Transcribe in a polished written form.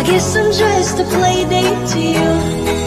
guess I'm just a play date to you.